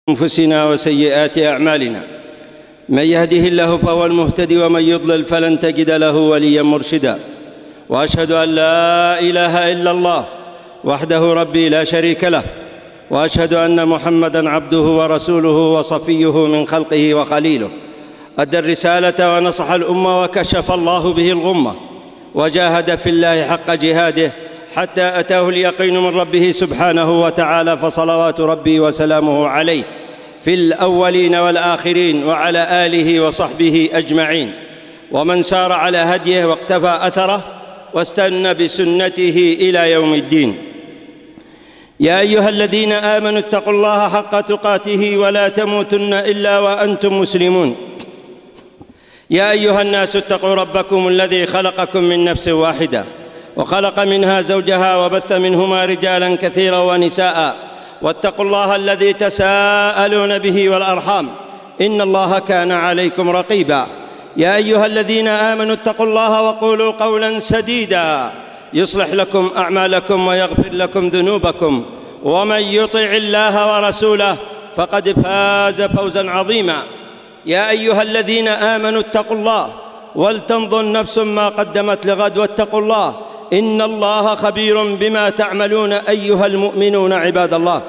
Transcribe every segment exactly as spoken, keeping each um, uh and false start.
أنفسنا وسيئات أعمالنا، من يهده الله فهو المهتدي ومن يضلل فلن تجد له وليا مرشدا. وأشهد أن لا إله إلا الله وحده ربي لا شريك له، وأشهد أن محمدًا عبده ورسوله وصفيه من خلقه وخليله، أدى الرسالة ونصح الأمة وكشف الله به الغمة، وجاهد في الله حق جهاده حتى أتاه اليقين من ربه سبحانه وتعالى، فصلوات ربي وسلامه عليه في الأولين والآخرين وعلى آله وصحبه أجمعين، ومن سار على هديه واقتفى أثره واستنى بسنته إلى يوم الدين. يا أيها الذين آمنوا اتقوا الله حق تقاته ولا تموتن إلا وأنتم مسلمون. يا أيها الناس اتقوا ربكم الذي خلقكم من نفس واحدة وخلق منها زوجها وبث منهما رجالا كثيرا ونساء، واتقوا الله الذي تساءلون به والأرحام إن الله كان عليكم رقيبا. يا أيها الذين آمنوا اتقوا الله وقولوا قولا سديدا يصلح لكم أعمالكم ويغفر لكم ذنوبكم، ومن يطع الله ورسوله فقد فاز فوزا عظيما. يا أيها الذين آمنوا اتقوا الله ولتنظر نفس ما قدمت لغد، واتقوا الله إن الله خبير بما تعملون أيها المؤمنون عباد الله.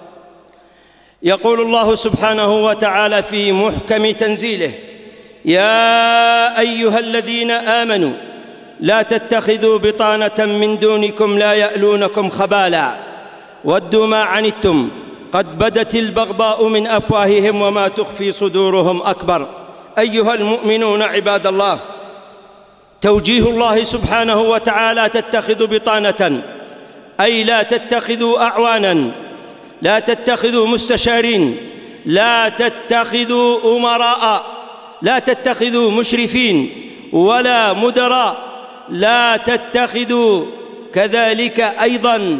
يقول الله سبحانه وتعالى في محكم تنزيله: يا أيها الذين آمنوا لا تتخذوا بطانة من دونكم لا يألونكم خبالا ودوا ما عنتم قد بدت البغضاء من أفواههم وما تخفي صدورهم أكبر. أيها المؤمنون عباد الله، توجيه الله سبحانه وتعالى: تتخذوا بطانة، أي لا تتخذوا أعوانا، لا تتخذوا مستشارين، لا تتخذوا أمراء، لا تتخذوا مشرفين ولا مدراء، لا تتخذوا كذلك أيضا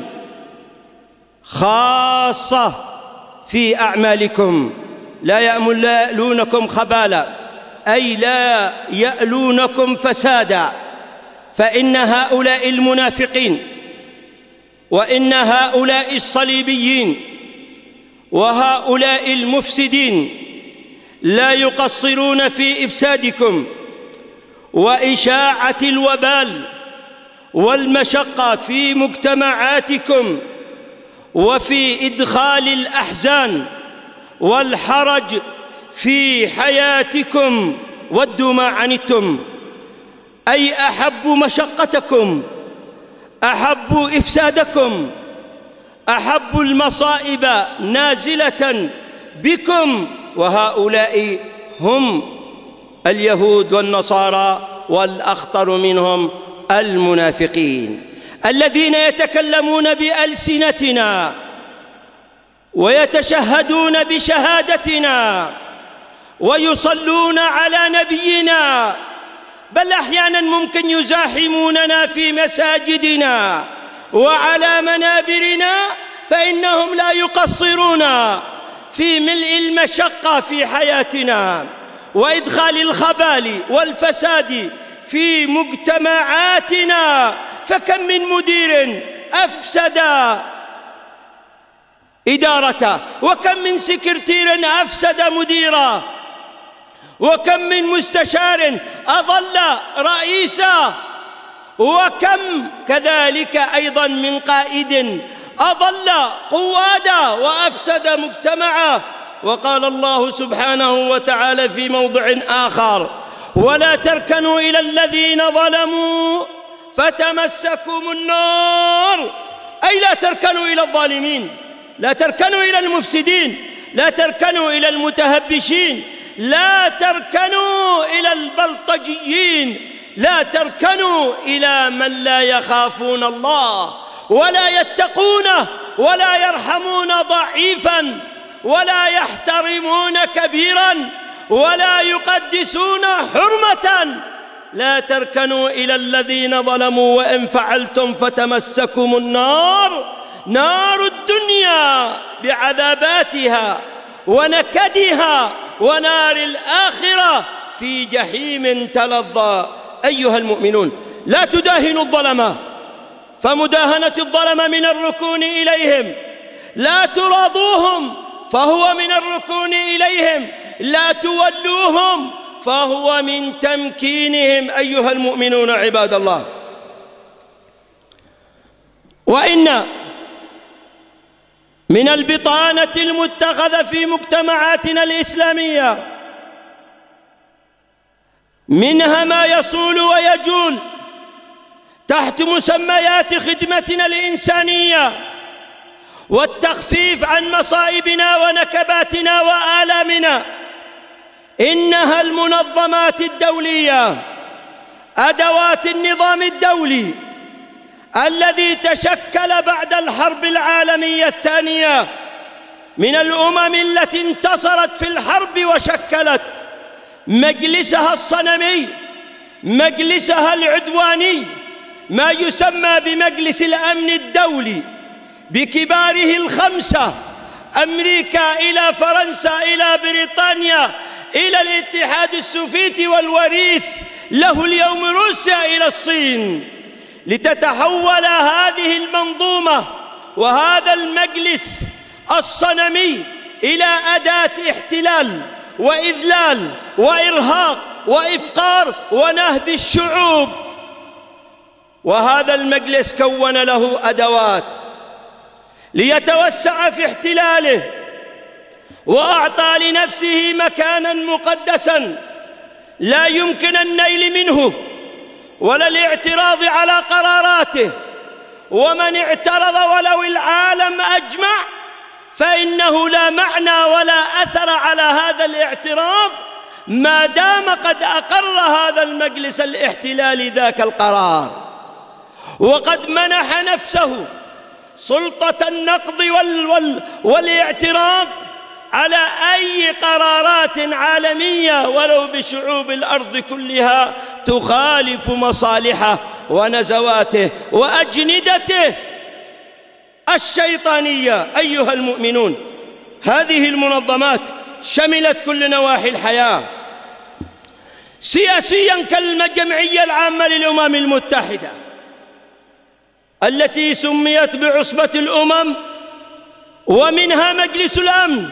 خاصة في أعمالكم، لا يألونكم خبالا، أي لا يألونكم فسادا، فإن هؤلاء المنافقين وإن هؤلاء الصليبيين وهؤلاء المفسدين لا يقصرون في إفسادكم وإشاعة الوبال والمشقة في مجتمعاتكم، وفي إدخال الأحزان والحرج في حياتكم. ودوا ما عنتم، أي أحبوا مشقتكم، أحبوا إفسادكم، أحبوا المصائب نازلة بكم، وهؤلاء هم اليهود والنصارى، والأخطر منهم المنافقين الذين يتكلمون بألسنتنا ويتشهدون بشهادتنا ويصلون على نبينا، بل أحيانا ممكن يزاحموننا في مساجدنا وعلى منابرنا، فإنهم لا يقصرون في ملء المشقة في حياتنا وإدخال الخبال والفساد في مجتمعاتنا. فكم من مدير أفسد إدارته، وكم من سكرتير أفسد مديره، وكم من مستشار أضل رئيسا، وكم كذلك أيضا من قائد أضل قوادا وأفسد مجتمعه. وقال الله سبحانه وتعالى في موضع آخر: ولا تركنوا إلى الذين ظلموا فتمسكم النار، أي لا تركنوا إلى الظالمين، لا تركنوا إلى المفسدين، لا تركنوا إلى المتهبشين، لا تركنوا إلى البلطجيين، لا تركنوا إلى من لا يخافون الله ولا يتقونه ولا يرحمون ضعيفا ولا يحترمون كبيرا ولا يقدسون حرمة. لا تركنوا إلى الذين ظلموا وإن فعلتم فتمسكم النار، نار الدنيا بعذاباتها ونكدها، ونار الآخرة في جحيم تلظى. أيها المؤمنون، لا تداهنوا الظلمة، فمداهنة الظلمة من الركون إليهم، لا تراضوهم فهو من الركون إليهم، لا تولوهم فهو من تمكينهم أيها المؤمنون عباد الله. وإن من البطانة المتخذة في مجتمعاتنا الإسلامية منها ما يصول ويجول تحت مسميات خدمتنا الإنسانية والتخفيف عن مصائبنا ونكباتنا وآلامنا. إنها المنظمات الدولية، أدوات النظام الدولي الذي تشكل بعد الحرب العالمية الثانية من الأمم التي انتصرت في الحرب وشكلت مجلسها الصنمي، مجلسها العدواني، ما يسمى بمجلس الأمن الدولي بكباره الخمسة: أمريكا إلى فرنسا إلى بريطانيا إلى الاتحاد السوفيتي، والوريث له اليوم روسيا إلى الصين، لتتحول هذه المنظومة وهذا المجلس الصنمي إلى أداة احتلال وإذلال وإرهاق وإفقار ونهب الشعوب. وهذا المجلس كون له أدوات ليتوسع في احتلاله، وأعطى لنفسه مكانا مقدسا لا يمكن النيل منه ولا الاعتراض على قراراته. ومن اعترض ولو العالم أجمع فإنه لا معنى ولا أثر على هذا الاعتراض ما دام قد أقر هذا المجلس الاحتلالي ذاك القرار، وقد منح نفسه سلطة النقد وال وال والاعتراض على أي قرارات عالمية ولو بشعوب الأرض كلها تخالف مصالحه ونزواته وأجندته الشيطانية. أيها المؤمنون، هذه المنظمات شملت كل نواحي الحياة، سياسياً كالجمعية العامة للأمم المتحدة التي سميت بعصبة الأمم، ومنها مجلس الأمن،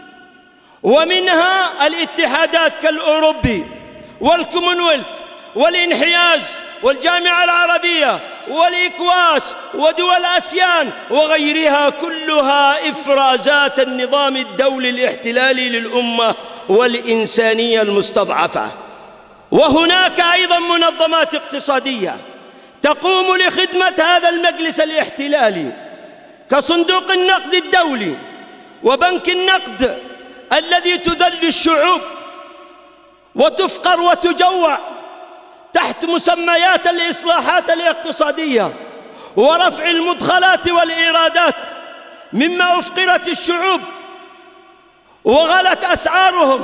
ومنها الاتحادات كالأوروبي والكومنولث والإنحياز والجامعة العربية والإكواس ودول آسيان وغيرها، كلها إفرازات النظام الدولي الاحتلالي للأمة والإنسانية المستضعفة. وهناك أيضا منظمات اقتصادية تقوم لخدمة هذا المجلس الاحتلالي كصندوق النقد الدولي وبنك النقد، الذي تذل الشعوب وتفقر وتجوع تحت مسميات الإصلاحات الاقتصادية ورفع المدخلات والإيرادات، مما أفقرت الشعوب وغلت أسعارهم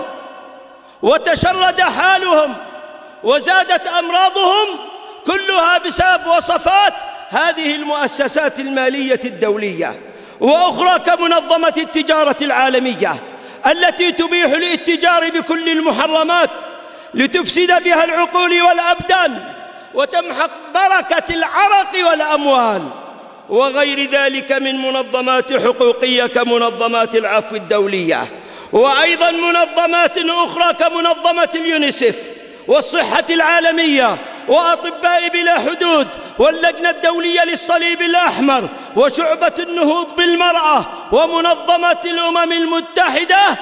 وتشرد حالهم وزادت أمراضهم، كلها بسبب وصفات هذه المؤسسات المالية الدولية. وأخرى كمنظمة التجارة العالمية التي تبيح الاتجار بكل المحرمات لتفسد بها العقول والأبدان وتمحق بركة العرق والأموال، وغير ذلك من منظمات حقوقية كمنظمات العفو الدولية، وأيضا منظمات أخرى كمنظمة اليونيسف والصحة العالمية وأطباء بلا حدود واللجنة الدولية للصليب الأحمر وشعبة النهوض بالمرأة ومنظمة الأمم المتحدة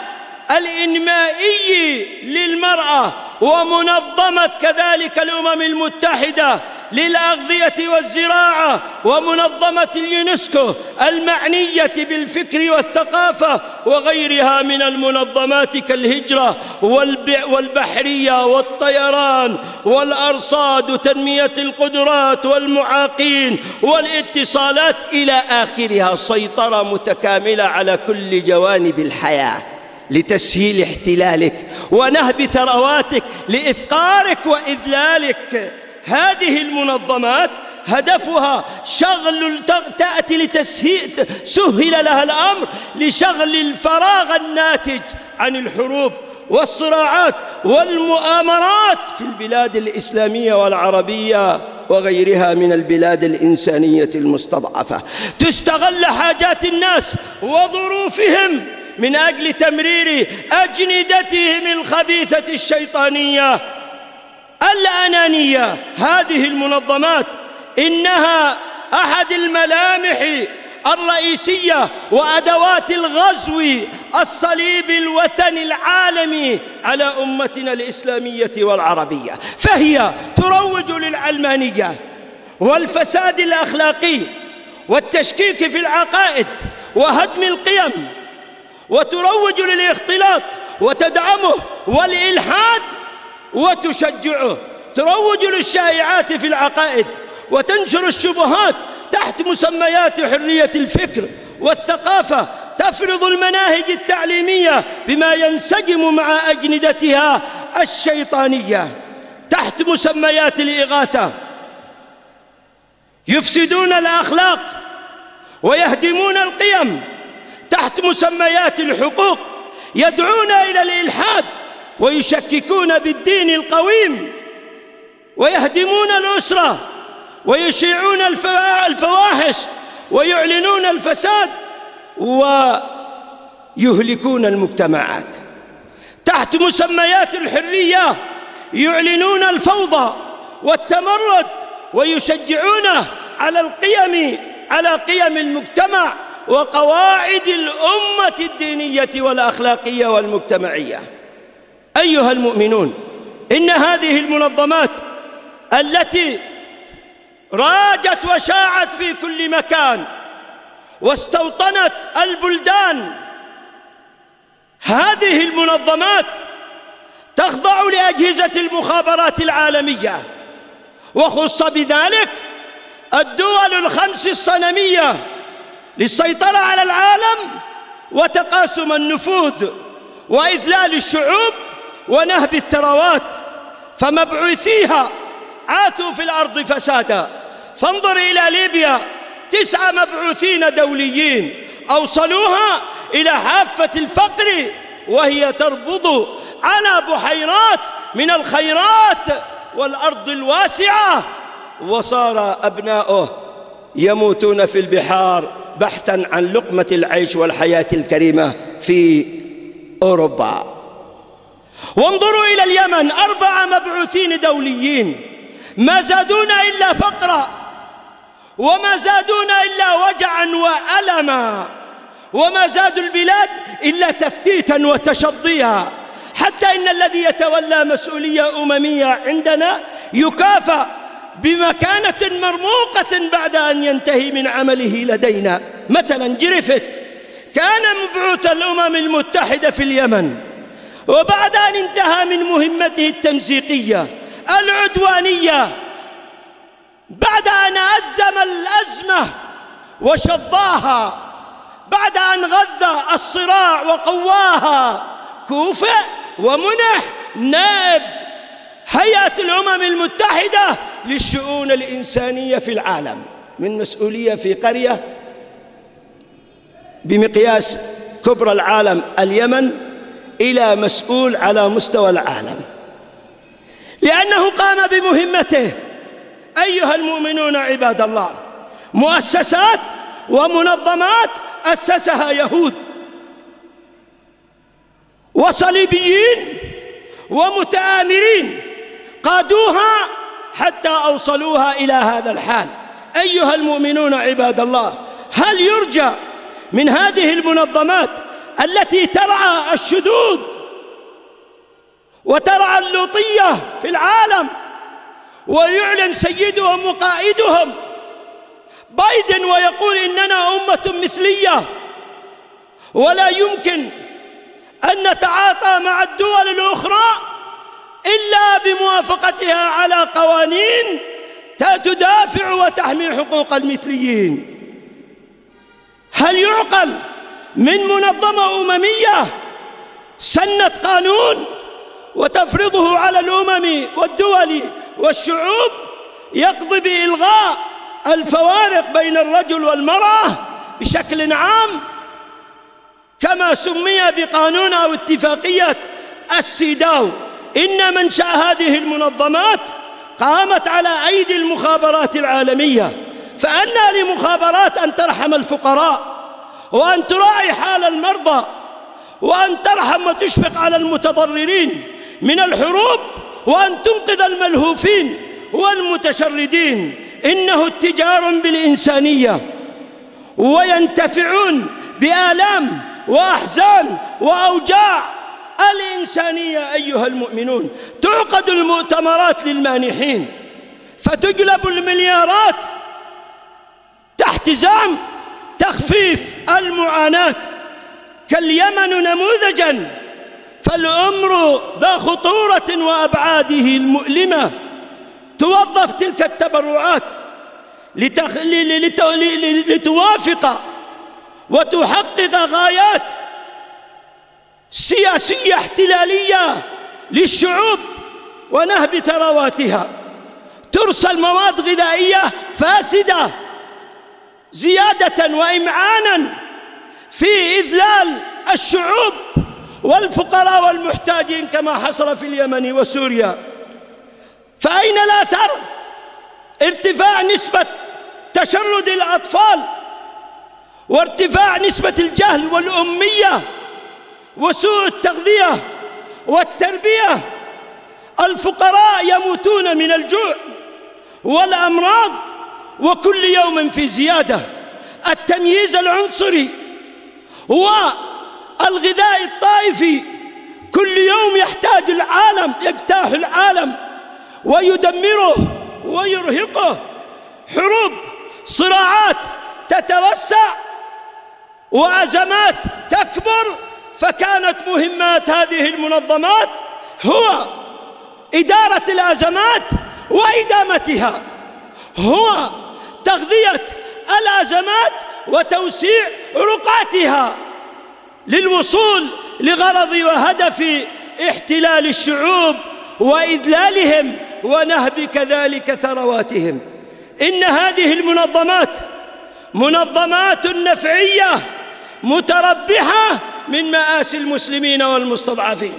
الإنمائي للمرأة ومنظمة كذلك الأمم المتحدة للأغذية والزراعة ومنظمة اليونسكو المعنية بالفكر والثقافة وغيرها من المنظمات كالهجرة والبحرية والطيران والأرصاد وتنمية القدرات والمعاقين والاتصالات إلى آخرها. سيطرة متكاملة على كل جوانب الحياة لتسهيل احتلالك ونهب ثرواتك لإفقارك وإذلالك. هذه المنظمات هدفها شغل تأتي لتسهيل سهل لها الأمر لشغل الفراغ الناتج عن الحروب والصراعات والمؤامرات في البلاد الإسلامية والعربية وغيرها من البلاد الإنسانية المستضعفة. تستغل حاجات الناس وظروفهم من أجل تمرير أجندتهم الخبيثة الشيطانية الأنانية. هذه المنظمات إنها أحد الملامح الرئيسية وأدوات الغزو الصليبي الوثني العالمي على أمتنا الإسلامية والعربية، فهي تروج للعلمانية والفساد الأخلاقي والتشكيك في العقائد وهدم القيم، وتروج للاختلاط وتدعمه، والإلحاد وتشجعه، تروج للشائعات في العقائد وتنشر الشبهات تحت مسميات حرية الفكر والثقافة، تفرض المناهج التعليمية بما ينسجم مع أجندتها الشيطانية تحت مسميات الإغاثة، يفسدون الأخلاق ويهدمون القيم تحت مسميات الحقوق، يدعون إلى الإلحاد ويشككون بالدين القويم، ويهدمون الأسرة ويشيعون الفواحش ويعلنون الفساد ويهلكون المجتمعات تحت مسميات الحرية، يعلنون الفوضى والتمرد ويشجعونه على القيم على قيم المجتمع وقواعد الأمة الدينية والأخلاقية والمجتمعية. أيها المؤمنون، إن هذه المنظمات التي راجت وشاعت في كل مكان واستوطنت البلدان، هذه المنظمات تخضع لأجهزة المخابرات العالمية، وخص بذلك الدول الخمس الصنمية للسيطرة على العالم وتقاسم النفوذ وإذلال الشعوب ونهب الثروات، فمبعوثيها عاثوا في الأرض فسادا. فانظر إلى ليبيا، تسعة مبعوثين دوليين أوصلوها إلى حافة الفقر وهي تربض على بحيرات من الخيرات والأرض الواسعة، وصار أبناؤه يموتون في البحار بحثا عن لقمة العيش والحياة الكريمة في أوروبا. وانظروا إلى اليمن، أربعة مبعوثين دوليين ما زادونا إلا فقرا، وما زادونا إلا وجعا وألما، وما زادوا البلاد إلا تفتيتا وتشظيا، حتى إن الذي يتولى مسؤولية أممية عندنا يكافأ بمكانة مرموقة بعد أن ينتهي من عمله لدينا. مثلا جريفيث كان مبعوث الأمم المتحدة في اليمن، وبعد أن انتهى من مهمته التمزيقية العدوانية، بعد أن أزم الأزمة وشظاها، بعد أن غذى الصراع وقواها، كوفئ ومنح نائب هيئة الأمم المتحدة للشؤون الإنسانية في العالم، من مسؤولية في قرية بمقياس كبرى العالم اليمن إلى مسؤول على مستوى العالم، لأنه قام بمهمته. أيها المؤمنون عباد الله، مؤسسات ومنظمات أسسها يهود وصليبيين ومتآمرين قادوها حتى أوصلوها إلى هذا الحال. أيها المؤمنون عباد الله، هل يرجى من هذه المنظمات التي ترعى الشذوذ وترعى اللوطية في العالم ويعلن سيدهم وقائدهم بايدن ويقول إننا أمة مثلية ولا يمكن أن نتعاطى مع الدول الأخرى إلا بموافقتها على قوانين تدافع وتحمي حقوق المثليين؟ هل يعقل من منظمة أممية سنت قانون وتفرضه على الأمم والدول والشعوب يقضي بإلغاء الفوارق بين الرجل والمرأة بشكل عام كما سمي بقانون أو اتفاقية السيداو؟ إن منشأ هذه المنظمات قامت على أيدي المخابرات العالمية، فأنى لمخابرات أن ترحم الفقراء وأن تراعي حال المرضى وأن ترحم وتشفق على المتضررين من الحروب، وأن تنقذ الملهوفين والمتشردين. إنه اتجار بالإنسانية، وينتفعون بآلام وأحزان وأوجاع الإنسانية. أيها المؤمنون، تعقد المؤتمرات للمانحين فتجلب المليارات تحت زعم تخفيف المعاناة، كاليمن نموذجاً، فالأمر ذا خطورة وأبعاده المؤلمة. توظف تلك التبرعات لتخ... لت... لتوافق وتحقق غايات سياسية احتلالية للشعوب ونهب ثرواتها. ترسل مواد غذائية فاسدة زيادة وإمعانا في إذلال الشعوب والفقراء والمحتاجين كما حصل في اليمن وسوريا. فأين الأثر؟ ارتفاع نسبة تشرد الأطفال، وارتفاع نسبة الجهل والأمية وسوء التغذية والتربية. الفقراء يموتون من الجوع والأمراض وكل يوم في زيادة. التمييز العنصري والغذاء الطائفي كل يوم يحتاج العالم، يجتاح العالم ويدمره ويرهقه. حروب، صراعات تتوسع وأزمات تكبر. فكانت مهمات هذه المنظمات هو إدارة الأزمات وإدامتها، هو تغذية الأزمات وتوسيع رقعتها للوصول لغرض وهدف احتلال الشعوب وإذلالهم ونهب كذلك ثرواتهم. إن هذه المنظمات منظمات نفعية متربحة من مآسي المسلمين والمستضعفين.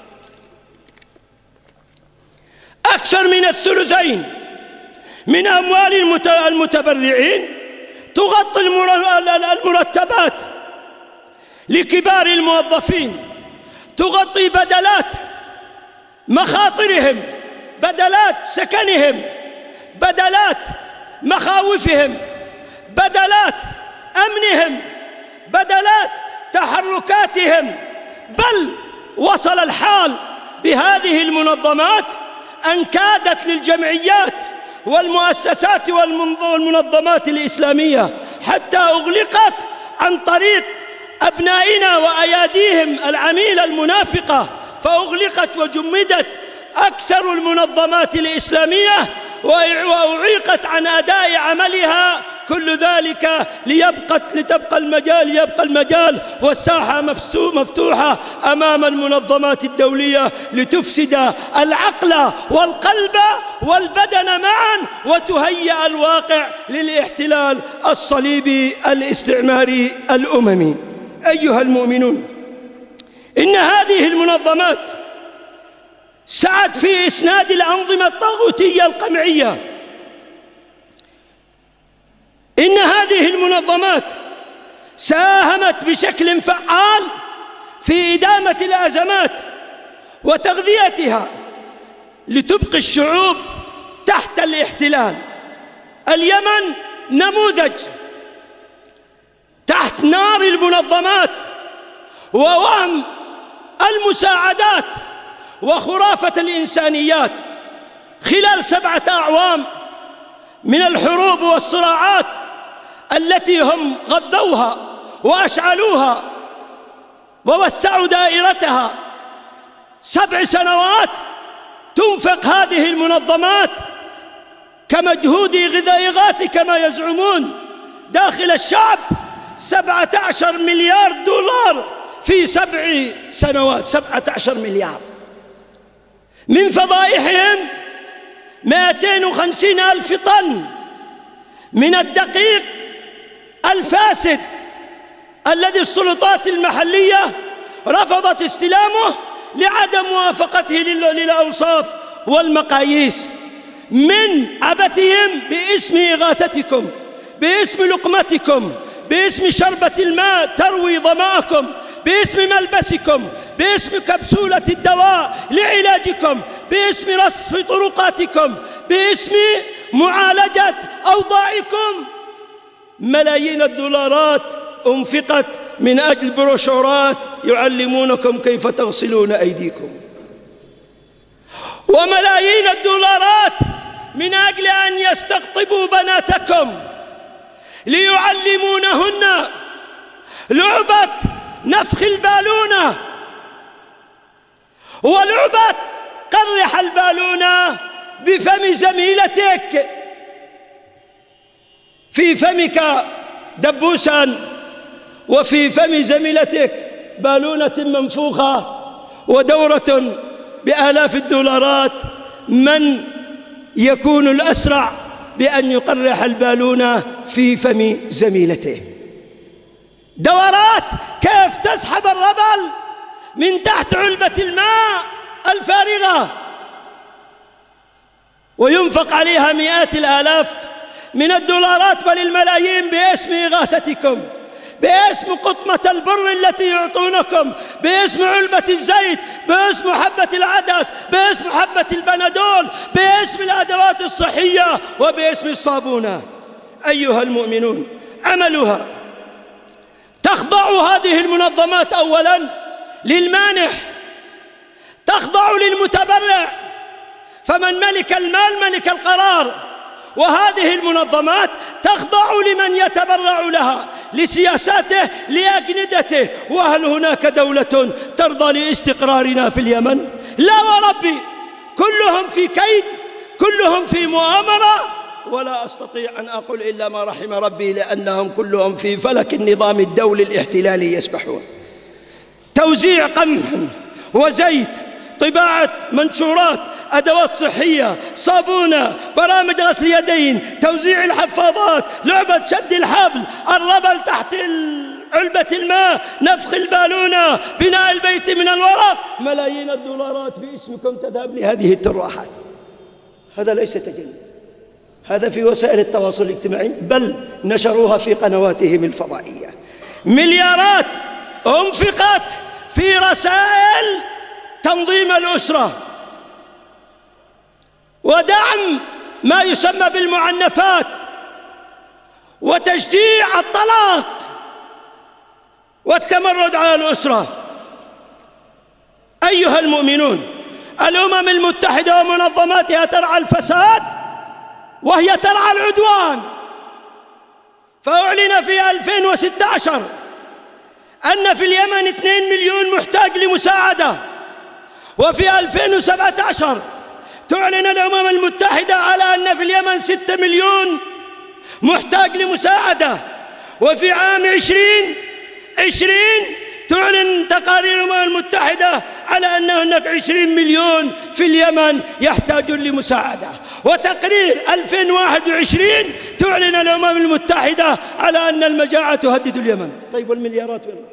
أكثر من الثلثين من أموال المتبرعين تغطي المرتبات لكبار الموظفين، تغطي بدلات مخاطرهم، بدلات سكنهم، بدلات مخاوفهم، بدلات أمنهم، بدلات تحركاتهم. بل وصل الحال بهذه المنظمات أن كادت للجمعيات والمؤسسات والمنظمات الإسلامية حتى أغلقت عن طريق أبنائنا وأياديهم العميلة المنافقة، فأغلقت وجمدت أكثر المنظمات الإسلامية وأعيقت عن أداء عملها. كل ذلك ليبقى لتبقى المجال ليبقى المجال والساحة مفتوحة أمام المنظمات الدولية لتفسد العقل والقلب والبدن معا وتهيئ الواقع للاحتلال الصليبي الاستعماري الأممي. أيها المؤمنون، إن هذه المنظمات سعت في إسناد الأنظمة الطاغوتية القمعية. إن هذه المنظمات ساهمت بشكل فعال في إدامة الأزمات وتغذيتها لتبقي الشعوب تحت الاحتلال. اليمن نموذج تحت نار المنظمات ووهم المساعدات وخرافة الإنسانيات. خلال سبعة أعوام من الحروب والصراعات التي هم غذوها وأشعلوها ووسعوا دائرتها، سبع سنوات تنفق هذه المنظمات كمجهود إغاثي كما يزعمون داخل الشعب سبعة عشر مليار دولار في سبع سنوات. سبعة عشر مليار. من فضائحهم مئتين وخمسين ألف طن من الدقيق الفاسد الذي السلطات المحلية رفضت استلامه لعدم موافقته للأوصاف والمقاييس. من عبثهم باسم إغاثتكم، باسم لقمتكم، باسم شربة الماء تروي ظمأكم، باسم ملبسكم، باسم كبسولة الدواء لعلاجكم، باسم رصف طرقاتكم، باسم معالجة أوضاعكم. ملايين الدولارات أنفقت من أجل بروشورات يعلمونكم كيف تغسلون أيديكم، وملايين الدولارات من أجل أن يستقطبوا بناتكم ليعلمونهن لعبة نفخ البالونة ولعبة قرح البالونة بفم زميلتك. في فمك دبوسا وفي فم زميلتك بالونة منفوخة ودورة بآلاف الدولارات. من يكون الأسرع بأن يقرح البالونة في فم زميلته؟ دورات كيف تسحب الربل من تحت علبة الماء الفارغة وينفق عليها مئات الآلاف من الدولارات بل الملايين باسم إغاثتكم، باسم قطمة البر التي يعطونكم، باسم علبة الزيت، باسم حبة العدس، باسم حبة البنادول، باسم الأدوات الصحية، وباسم الصابونة. أيها المؤمنون، عملها تخضع هذه المنظمات أولا للمانح، تخضع للمتبرع، فمن ملك المال ملك القرار، وهذه المنظمات تخضع لمن يتبرع لها لسياساته لأجندته. وهل هناك دولة ترضى لاستقرارنا في اليمن؟ لا وربي، كلهم في كيد، كلهم في مؤامرة، ولا أستطيع أن أقول إلا ما رحم ربي، لأنهم كلهم في فلك النظام الدولي الاحتلالي يسبحون. توزيع قمح وزيت، طباعة منشورات، أدوات صحية، صابونة، برامج غسل يدين، توزيع الحفاضات، لعبة شد الحبل، الربل تحت علبة الماء، نفخ البالونة، بناء البيت من الورق. ملايين الدولارات باسمكم تذهب لهذه التراحات. هذا ليس تجلي، هذا في وسائل التواصل الاجتماعي، بل نشروها في قنواتهم الفضائية. مليارات أنفقت في رسائل تنظيم الأسرة ودعم ما يسمى بالمعنفات وتشجيع الطلاق والتمرد على الأسرة. أيها المؤمنون، الأمم المتحدة ومنظماتها ترعى الفساد وهي ترعى العدوان، فأعلن في ألفين وستة عشر أن في اليمن اثنين مليون محتاج لمساعدة، وفي ألفين وسبعة عشر تعلن الأمم المتحدة على أن في اليمن ستة مليون محتاج لمساعدة، وفي عام عشرين عشرين تعلن تقارير الأمم المتحدة على أن هناك عشرين مليون في اليمن يحتاجون لمساعدة، وتقرير ألفين وواحد وعشرين تعلن الأمم المتحدة على أن المجاعة تهدد اليمن. طيب والمليارات وين؟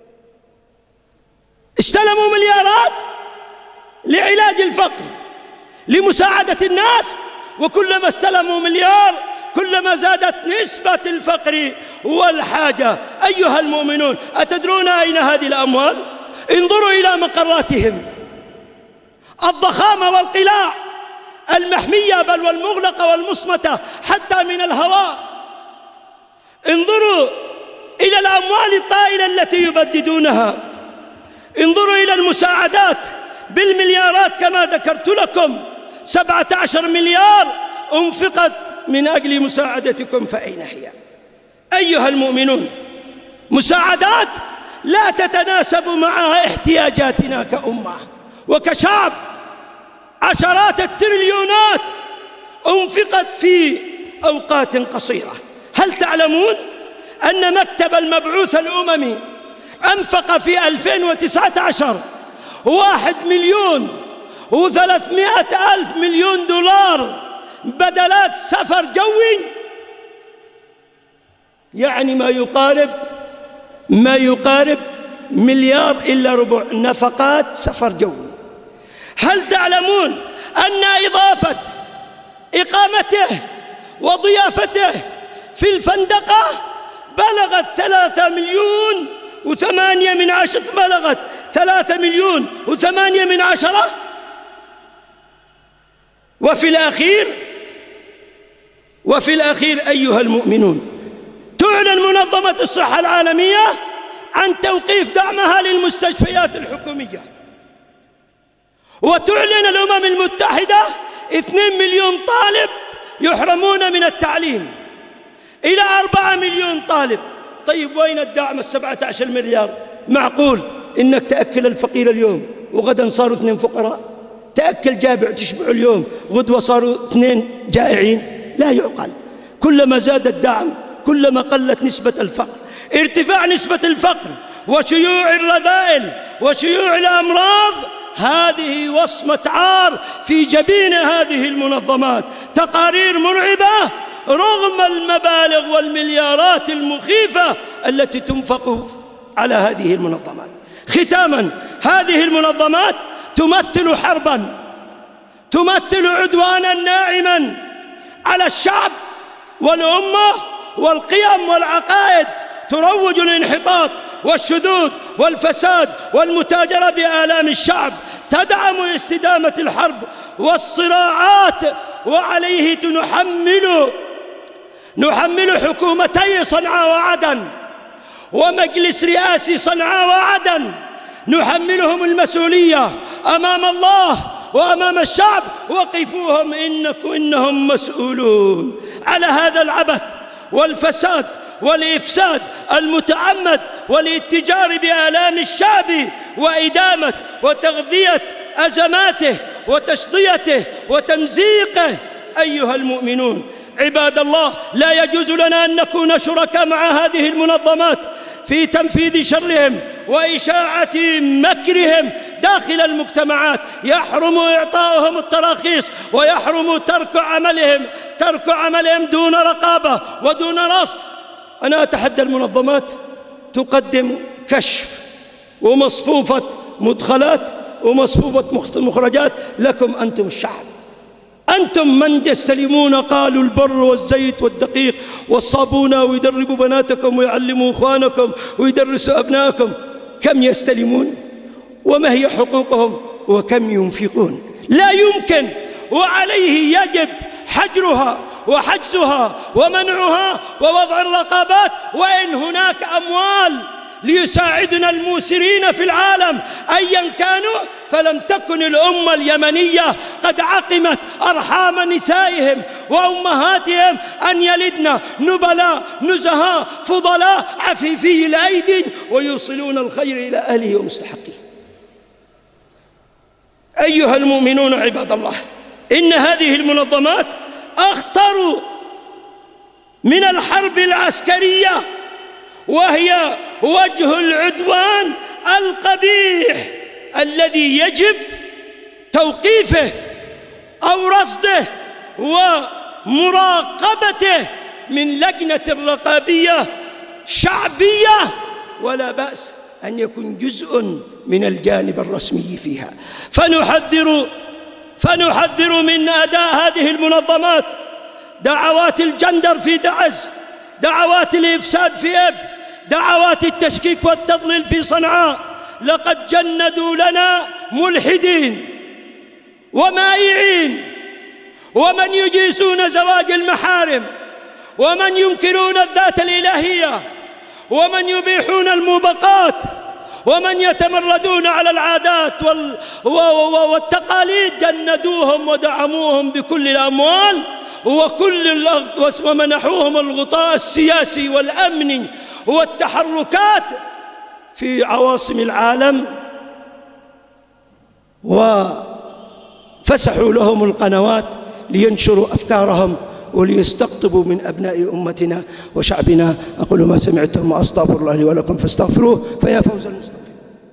استلموا مليارات لعلاج الفقر، لمساعدة الناس، وكلما استلموا مليار كلما زادت نسبة الفقر والحاجة. أيها المؤمنون، أتدرون أين هذه الأموال؟ انظروا إلى مقراتهم، الضخامة والقلاع المحمية بل والمغلقة والمصمتة حتى من الهواء. انظروا إلى الأموال الطائلة التي يبددونها، انظروا إلى المساعدات بالمليارات كما ذكرت لكم، سبعة عشر مليار أنفقت من أجل مساعدتكم، فأين هي؟ أيها المؤمنون، مساعدات لا تتناسب مع احتياجاتنا كأمة وكشعب. عشرات التريليونات أنفقت في أوقات قصيرة. هل تعلمون أن مكتب المبعوث الأممي أنفق في ألفين وتسعة عشر واحد مليون وثلاثمائة ألف مليون دولار بدلات سفر جوي؟ يعني ما يقارب ما يقارب مليار إلا ربع نفقات سفر جوي. هل تعلمون أن إضافة إقامته وضيافته في الفندقة بلغت ثلاثة مليون وثمانية من عشرة بلغت ثلاثة مليون وثمانية من عشرة. وفي الأخير وفي الأخير أيها المؤمنون، تعلن منظمة الصحة العالمية عن توقيف دعمها للمستشفيات الحكومية، وتعلن الأمم المتحدة اثنين مليون طالب يحرمون من التعليم إلى أربعة مليون طالب. طيب وين الدعم السبعة عشر مليار؟ معقول إنك تأكل الفقير اليوم وغدا صاروا اثنين فقراء؟ تأكل جابع تشبع اليوم غدوة صاروا اثنين جائعين؟ لا يعقل. كلما زاد الدعم كلما قلت نسبة الفقر. ارتفاع نسبة الفقر وشيوع الرذائل وشيوع الأمراض هذه وصمة عار في جبين هذه المنظمات. تقارير مرعبة رغم المبالغ والمليارات المخيفة التي تنفق على هذه المنظمات. ختاما، هذه المنظمات تمثل حربا، تمثل عدوانا ناعما على الشعب والأمة والقيم والعقائد، تروج الانحطاط والشذوذ والفساد والمتاجرة بآلام الشعب، تدعم استدامة الحرب والصراعات. وعليه نحمل نحمل حكومتي صنعاء وعدن ومجلس رئاسي صنعاء وعدن، نحملهم المسؤولية أمام الله وأمام الشعب. وقفوهم إنكم إنهم مسؤولون على هذا العبث والفساد والإفساد المتعمد والاتجار بآلام الشعب وإدامة وتغذية أزماته وتشظيته وتمزيقه. أيها المؤمنون عباد الله، لا يجوز لنا أن نكون شركاء مع هذه المنظمات في تنفيذ شرهم وإشاعة مكرهم داخل المجتمعات. يحرم إعطائهم التراخيص ويحرم ترك عملهم ترك عملهم دون رقابة ودون رصد. أنا أتحدى المنظمات تقدم كشف ومصفوفة مدخلات ومصفوفة مخرجات لكم أنتم الشعب. أنتم من يستلمون قالوا البر والزيت والدقيق والصابون ويدربوا بناتكم ويعلموا إخوانكم ويدرسوا أبنائكم. كم يستلمون وما هي حقوقهم وكم ينفقون؟ لا يمكن، وعليه يجب حجرها وحجزها ومنعها ووضع الرقابات. وإن هناك أموال ليساعدنا الموسرين في العالم أيا كانوا، فلم تكن الأمة اليمنية قد عقمت أرحام نسائهم وأمهاتهم أن يلدن نبلاء نزهاء فضلاء عفيفي الأيدي ويوصلون الخير إلى أهله ومستحقيه. أيها المؤمنون عباد الله، إن هذه المنظمات أخطر من الحرب العسكرية، وهي وجه العدوان القبيح الذي يجب توقيفه أو رصده ومراقبته من لجنة رقابية شعبية، ولا بأس أن يكون جزء من الجانب الرسمي فيها. فنحذر فنحذر من أداء هذه المنظمات دعوات الجندر في دعز، دعوات الإفساد في إب، دعوات التشكيك والتضليل في صنعاء. لقد جندوا لنا ملحدين ومائعين ومن يجيسون زواج المحارم ومن ينكرون الذات الإلهية ومن يبيحون الموبقات ومن يتمردون على العادات والتقاليد. جندوهم ودعموهم بكل الأموال وكل الأغط ومنحوهم الغطاء السياسي والأمني والتحركات في عواصم العالم، وفسحوا لهم القنوات لينشروا أفكارهم وليستقطبوا من أبناء أمتنا وشعبنا. أقول ما سمعتم وأستغفر الله لي ولكم فاستغفروه فيا فوز المستغفرين.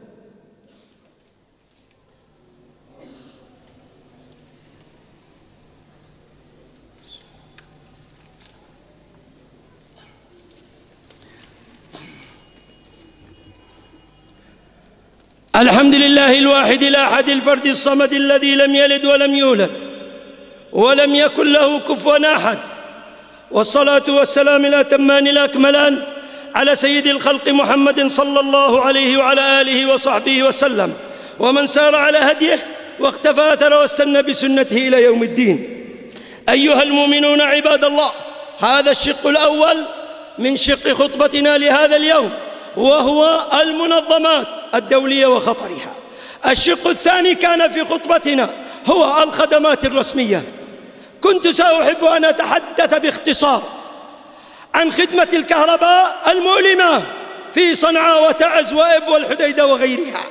الحمد لله الواحد الأحد الفرد الصمد الذي لم يلد ولم يولد ولم يكن له كفوا أحد، والصلاة والسلام الأتمان الأكملان على سيد الخلق محمد صلى الله عليه وعلى آله وصحبه وسلم، ومن سار على هديه واقتفى أثره واستنى بسنته إلى يوم الدين. أيها المؤمنون عباد الله، هذا الشق الأول من شق خطبتنا لهذا اليوم، وهو المنظمات الدولية وخطرها. الشق الثاني كان في خطبتنا هو الخدمات الرسمية. كنت سأحب أن أتحدث باختصار عن خدمة الكهرباء المؤلمة في صنعاء وتعز وإب والحديدة وغيرها.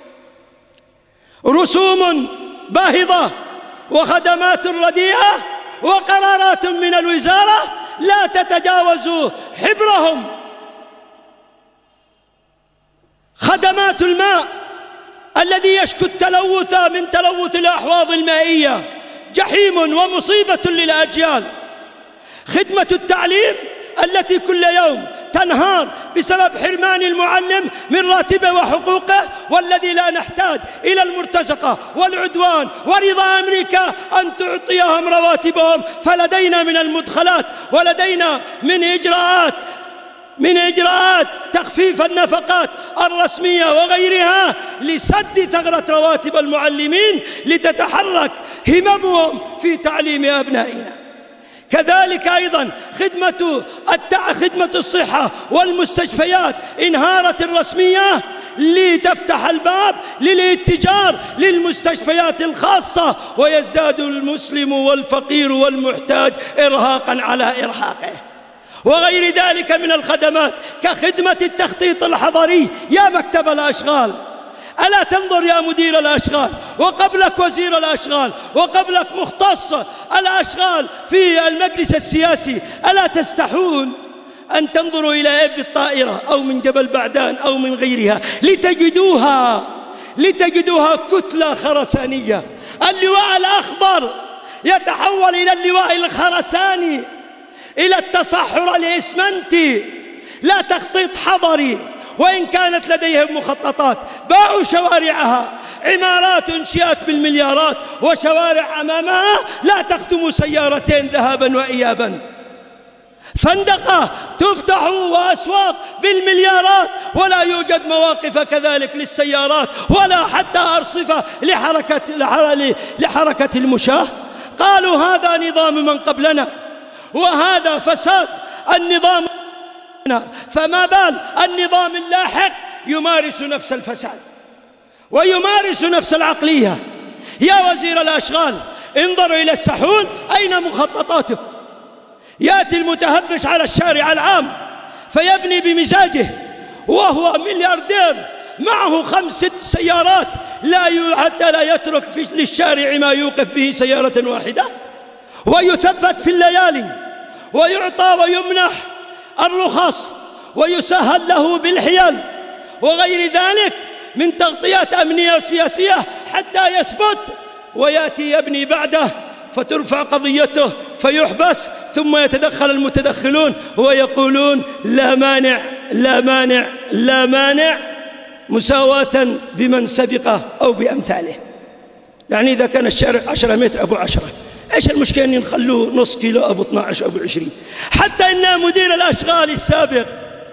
رسوم باهظة وخدمات رديئة وقرارات من الوزارة لا تتجاوز حبرهم. خدمات الماء الذي يشكو التلوث من تلوث الأحواض المائية جحيم ومصيبة للأجيال. خدمة التعليم التي كل يوم تنهار بسبب حرمان المعلم من راتبه وحقوقه، والذي لا نحتاج إلى المرتزقة والعدوان ورضا أمريكا أن تعطيهم رواتبهم، فلدينا من المدخلات ولدينا من إجراءات من إجراءات تخفيف النفقات الرسمية وغيرها لسد ثغرة رواتب المعلمين لتتحرك هممهم في تعليم أبنائنا. كذلك أيضا خدمة خدمة الصحة والمستشفيات انهارت الرسمية لتفتح الباب للاتجار للمستشفيات الخاصة، ويزداد المسلم والفقير والمحتاج إرهاقا على إرهاقه. وغير ذلك من الخدمات كخدمة التخطيط الحضري. يا مكتب الأشغال، ألا تنظر يا مدير الأشغال، وقبلك وزير الأشغال، وقبلك مختص الأشغال في المجلس السياسي، ألا تستحون أن تنظروا إلى إب الطائرة أو من جبل بعدان أو من غيرها لتجدوها لتجدوها كتلة خرسانية. اللواء الأخضر يتحول إلى اللواء الخرساني، إلى التصحر الإسمنتي، لا تخطيط حضري. وإن كانت لديهم مخططات باعوا شوارعها، عمارات انشئت بالمليارات وشوارع أمامها لا تخدم سيارتين ذهابا وإيابا. فندقة تفتح وأسواق بالمليارات ولا يوجد مواقف كذلك للسيارات ولا حتى أرصفة لحركة, لحركة المشاة. قالوا هذا نظام من قبلنا وهذا فساد النظام، فما بال النظام اللاحق يمارس نفس الفساد ويمارس نفس العقلية. يا وزير الأشغال، انظروا إلى السحول، أين مخططاته؟ يأتي المتهبش على الشارع العام فيبني بمزاجه وهو ملياردير معه خمس ست سيارات، لا حتى لا يترك في للشارع ما يوقف به سيارة واحدة، ويثبت في الليالي ويعطى ويمنح الرخص ويسهل له بالحيل وغير ذلك من تغطيات أمنية وسياسية حتى يثبت، ويأتي يبني بعده فترفع قضيته فيحبس، ثم يتدخل المتدخلون ويقولون لا مانع لا مانع لا مانع مساواة بمن سبقه أو بأمثاله. يعني إذا كان الشارع عشرة متر أبو عشرة، إيش المشكلة أن نخلوه نص كيلو أبو اثني عشر أبو عشرين؟ حتى إن مدير الأشغال السابق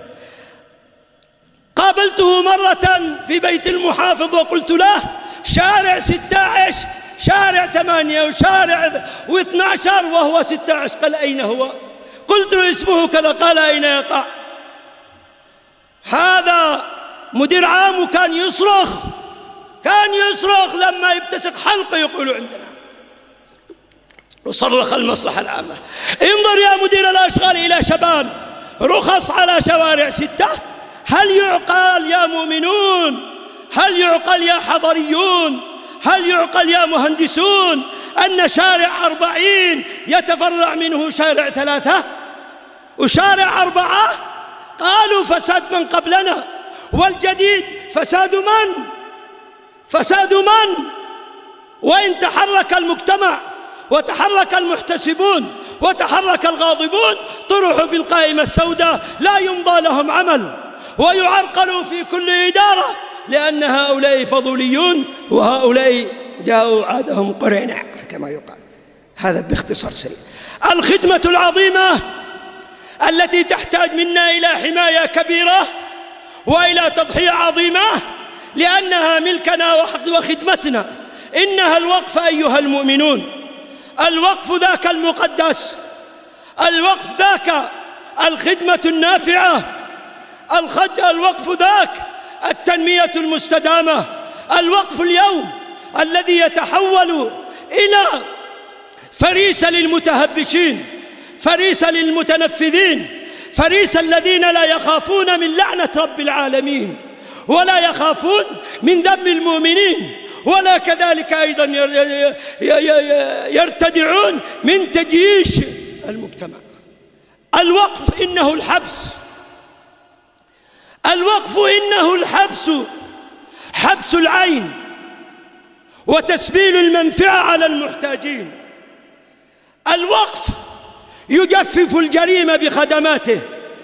قابلته مرة في بيت المحافظ وقلت له شارع ستة عشر شارع ثمانية وشارع واثني عشر وهو ستة عشر، قال أين هو؟ قلت له اسمه كذا، قال أين يقع؟ هذا مدير عام وكان يصرخ كان يصرخ لما يبتسق حلقه يقول عندنا وصرخ المصلحة العامة. انظر يا مدير الأشغال إلى شباب رخص على شوارع ستة. هل يعقل يا مؤمنون؟ هل يعقل يا حضريون؟ هل يعقل يا مهندسون أن شارع أربعين يتفرع منه شارع ثلاثة وشارع أربعة؟ قالوا فساد من قبلنا، والجديد فساد من؟ فساد من؟ وإن تحرك المجتمع وتحرك المحتسبون وتحرك الغاضبون طرحوا في القائمة السوداء لا يمضى لهم عمل ويعرقلوا في كل إدارة، لأن هؤلاء فضوليون وهؤلاء جاءوا عادهم قرينع كما يقال. هذا باختصار سريع. الخدمة العظيمة التي تحتاج منا إلى حماية كبيرة وإلى تضحية عظيمة، لأنها ملكنا وخدمتنا. إنها الوقف أيها المؤمنون، الوقف ذاك المقدس، الوقف ذاك الخدمة النافعة، الوقف ذاك التنمية المستدامة، الوقف اليوم الذي يتحول إلى فريسة للمتهبشين، فريسة للمتنفذين، فريسة الذين لا يخافون من لعنة رب العالمين ولا يخافون من ذم المؤمنين، ولا كذلك أيضا يرتدعون من تجييش المجتمع. الوقف إنه الحبس، الوقف إنه الحبس، حبس العين وتسبيل المنفعة على المحتاجين. الوقف يجفف الجريمة بخدماته.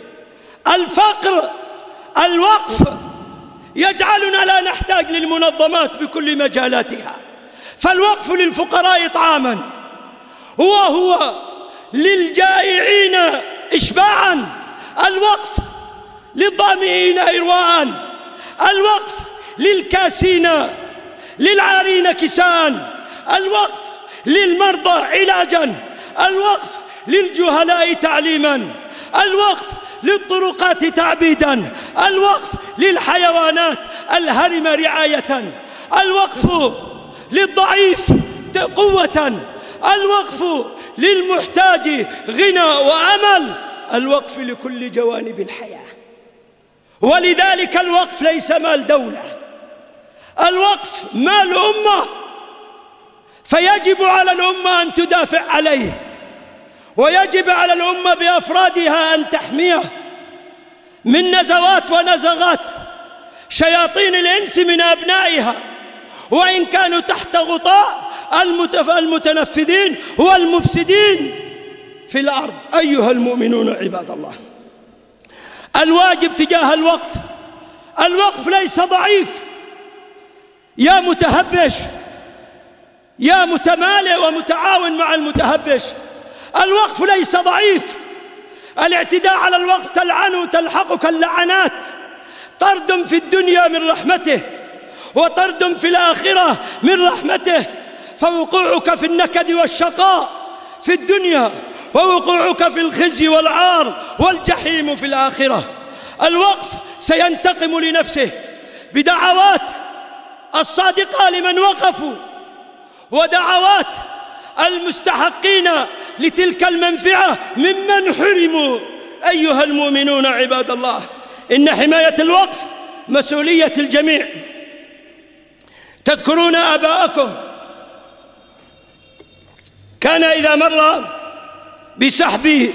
الفقر، الوقف يجعلنا لا نحتاج للمنظمات بكل مجالاتها، فالوقف للفقراء إطعاما، وهو للجائعين إشباعا، الوقف للظامئين إرواء، الوقف للكاسين للعارين كساء، الوقف للمرضى علاجا، الوقف للجهلاء تعليما، الوقف للطرقات تعبيدا، الوقف للحيوانات الهرمة رعاية، الوقف للضعيف قوة، الوقف للمحتاج غنى وأمل، الوقف لكل جوانب الحياة. ولذلك الوقف ليس مال دولة، الوقف مال أمة، فيجب على الأمة أن تدافع عليه، ويجب على الأمة بأفرادها أن تحميه من نزوات ونزغات شياطين الإنس من أبنائها، وإن كانوا تحت غطاء المتنفذين والمفسدين في الأرض. أيها المؤمنون عباد الله، الواجب تجاه الوقف، الوقف ليس ضعيف يا متهبش، يا متمالئ ومتعاون مع المتهبش، الوقف ليس ضعيف. الاعتداء على الوقف تلعنه تلحقك اللعنات، طرد في الدنيا من رحمته وطرد في الآخرة من رحمته، فوقوعك في النكد والشقاء في الدنيا ووقوعك في الخزي والعار والجحيم في الآخرة. الوقف سينتقم لنفسه بدعوات الصادقة لمن وقفوا ودعوات المستحقين لتلك المنفعة ممن حرموا. أيها المؤمنون عباد الله، إن حماية الوقف مسؤولية الجميع. تذكرون آباءكم كان إذا مر بسحب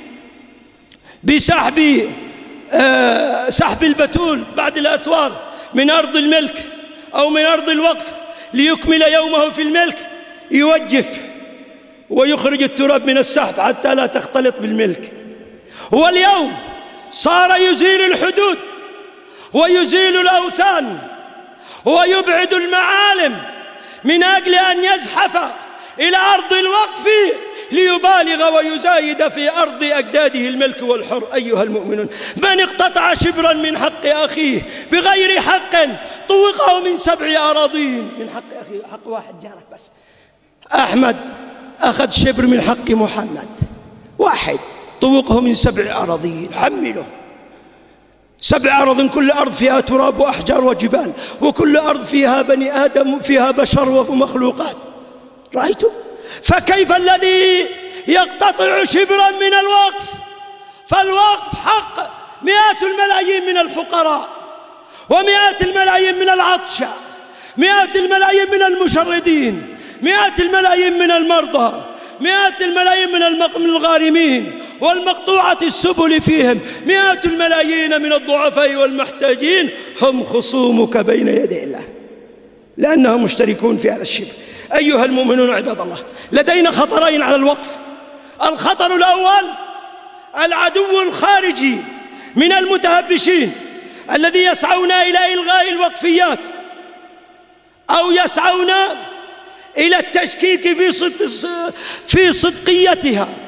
بسحب آه سحب البتول بعد الأثوار من أرض الملك أو من أرض الوقف ليكمل يومه في الملك، يوجف ويخرج التراب من السحب حتى لا تختلط بالملك. واليوم صار يزيل الحدود ويزيل الأوثان ويبعد المعالم من أجل أن يزحف إلى أرض الوقف ليبالغ ويزايد في أرض أجداده الملك والحر. أيها المؤمنون، من اقتطع شبرا من حق أخيه بغير حق طوقه من سبع أراضين. من حق أخيه، حق واحد جارك بس. أحمد أخذ شبر من حق محمد واحد، طوقه من سبع أراضين، حمله سبع أراضٍ، كل أرض فيها تراب وأحجار وجبال، وكل أرض فيها بني آدم، فيها بشر ومخلوقات. رأيتم؟ فكيف الذي يقتطع شبرا من الوقف؟ فالوقف حق مئات الملايين من الفقراء، ومئات الملايين من العطشى، مئات الملايين من المشردين، مئات الملايين من المرضى، مئات الملايين من الغارمين والمقطوعة السبل فيهم، مئات الملايين من الضعفاء والمحتاجين هم خصومك بين يدي الله، لأنهم مشتركون في هذا الشبر. أيها المؤمنون عباد الله، لدينا خطرين على الوقف. الخطر الأول العدو الخارجي من المتهبشين الذي يسعون إلى إلغاء الوقفيات أو يسعون إلى التشكيك في صدق في صدقيتها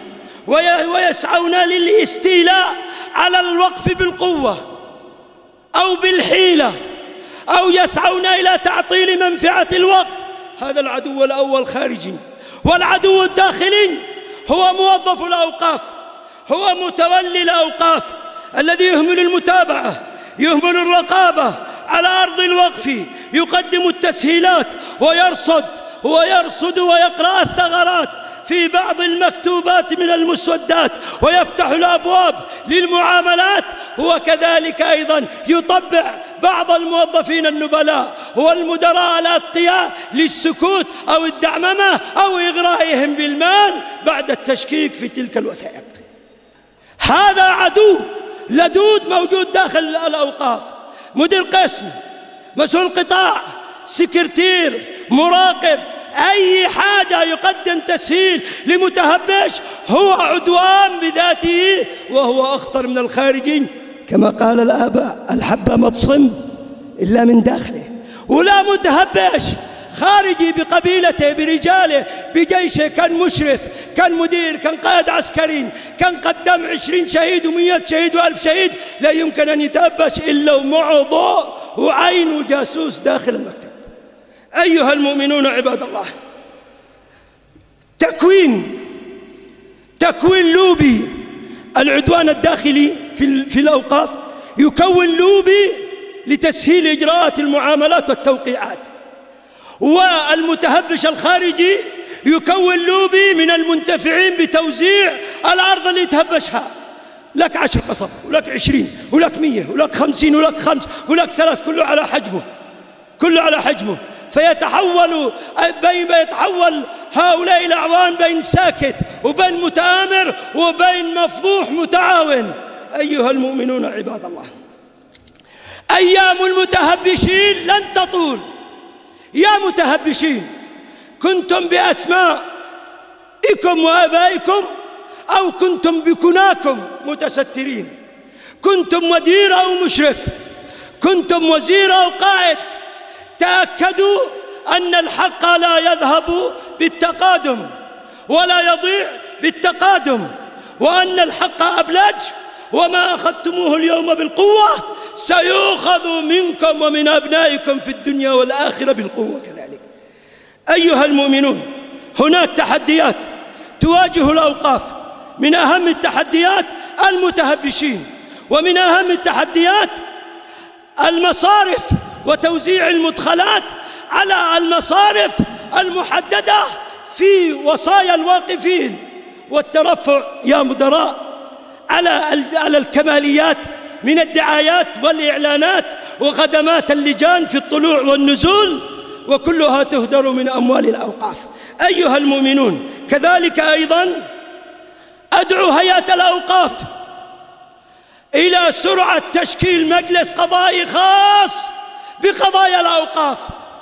ويسعون للاستيلاء على الوقف بالقوة أو بالحيلة، أو يسعون إلى تعطيل منفعة الوقف. هذا العدو الأول خارجي. والعدو الداخلي هو موظف الأوقاف، هو متولي الأوقاف الذي يهمل المتابعة، يهمل الرقابة على أرض الوقف، يقدم التسهيلات ويرصد ويرصد ويقرأ الثغرات في بعض المكتوبات من المسودات، ويفتح الأبواب للمعاملات. وكذلك أيضا يطبع بعض الموظفين النبلاء والمدراء الأتقياء للسكوت أو الدعممة أو إغرائهم بالمال بعد التشكيك في تلك الوثائق. هذا عدو لدود موجود داخل الأوقاف، مدير قسم، مسؤول قطاع، سكرتير، مراقب، أي حاجة يقدم تسهيل لمتهبش هو عدوان بذاته، وهو أخطر من الخارجي. كما قال الآباء: الحبة ما تصم إلا من داخله. ولا متهبش خارجي بقبيلته برجاله بجيشه، كان مشرف، كان مدير، كان قائد عسكري، كان قدم عشرين شهيد ومئة شهيد وألف شهيد، لا يمكن أن يتهبش إلا ومعه ضوء وعين جاسوس داخل المكتب. أيها المؤمنون عباد الله، تكوين تكوين لوبي العدوان الداخلي في, في الأوقاف يكون لوبي لتسهيل إجراءات المعاملات والتوقيعات، والمتهبش الخارجي يكون لوبي من المنتفعين بتوزيع الأرض اللي يتهبشها. لك عشر قصب، ولك عشرين، ولك مية، ولك خمسين، ولك خمس، ولك ثلاث، كله على حجمه، كله على حجمه. فيتحول بين يتحول هؤلاء الأعوان بين ساكت وبين متآمر وبين مفضوح متعاون. أيها المؤمنون عباد الله، أيام المتهبشين لن تطول. يا متهبشين، كنتم بأسمائكم وآبائكم أو كنتم بكناكم متسترين، كنتم مدير أو مشرف، كنتم وزير أو قائد، تأكدوا أن الحق لا يذهب بالتقادم ولا يضيع بالتقادم، وأن الحق أبلج، وما أخذتموه اليوم بالقوة سيؤخذ منكم ومن أبنائكم في الدنيا والآخرة بالقوة كذلك. أيها المؤمنون، هناك تحديات تواجه الأوقاف، من أهم التحديات المتهبشين، ومن أهم التحديات المصارف وتوزيع المدخلات على المصارف المحددة في وصايا الواقفين، والترفع يا مدراء على على الكماليات من الدعايات والإعلانات وخدمات اللجان في الطلوع والنزول، وكلها تهدر من أموال الأوقاف. أيها المؤمنون، كذلك أيضا أدعو هيئة الأوقاف إلى سرعة تشكيل مجلس قضائي خاص بقضايا الأوقاف.